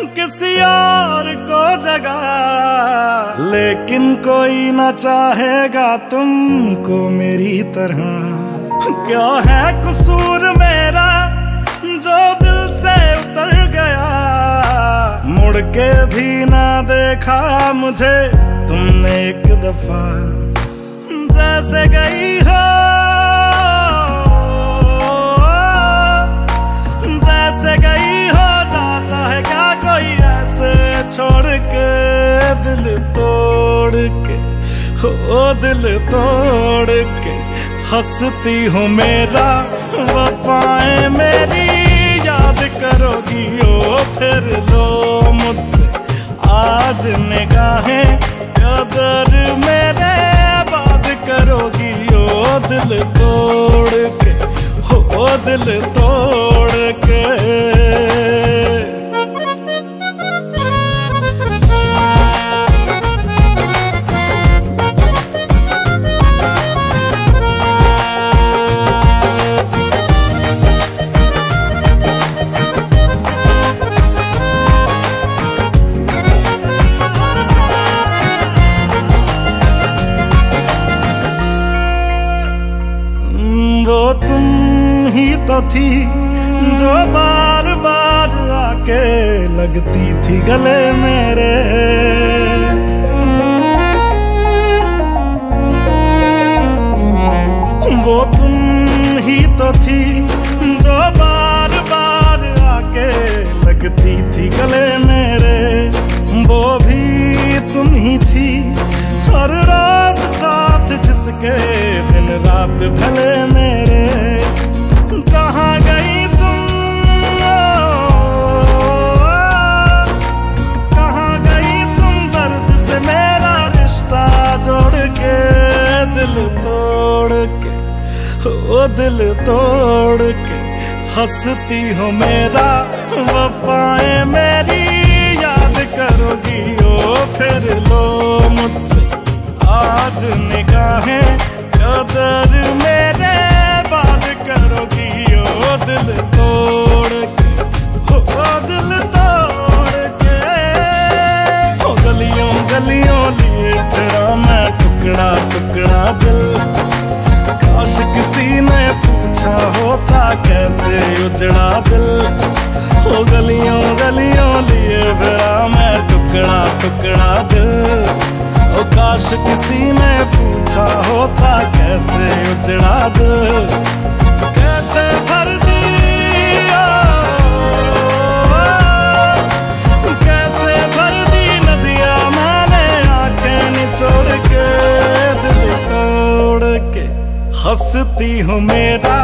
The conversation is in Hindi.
किसी और को जगा, लेकिन कोई ना चाहेगा तुमको मेरी तरह। क्या है कसूर मेरा जो दिल से उतर गया, मुड़ के भी ना देखा मुझे तुमने एक दफा। जैसे गई हो, जैसे गई हो, जाता है क्या कोई ऐसे छोड़ के, दिल तोड़ के, हो दिल तोड़ के। हंसती हूँ मेरा वफाएं मेरी याद करोगी ओ फिर लो मुझसे आज निगाहें, कदर मेरे बात करोगी ओ दिल तोड़ के, हो दिल तोड़ के। वो तुम ही तो थी जो बार बार आके लगती थी गले मेरे। वो तुम ही तो थी जो बार बार आके लगती थी गले मेरे। वो भी तुम ही थी हर रोज साथ जिसके दिन रात ढले मेरे। कहाँ गई तुम, कहाँ गई तुम दर्द से मेरा रिश्ता जोड़ के, दिल तोड़ के, ओ दिल तोड़ के। हंसती हो मेरा वफाएं मेरी याद करोगी ओ फिर लो मुझसे आज निगाहें, कदर मेरे बात करोगी ओ दिल तोड़ के, ओ दिल तोड़ के। ओ गलियों गलियों लिए तेरा मैं टुकड़ा टुकड़ा दिल, काश किसी ने पूछा होता कैसे उजड़ा दिल। ओ गलियों गलियों लिए तेरा मैं टुकड़ा टुकड़ा दिल, ओ काश किसी ने पूछा होता कैसे उजड़ा दिल। कैसे भर दिया, कैसे भर दी नदियां मैंने आंखें निचोड़ के, दिल तोड़ के। हंसती हूँ मेरा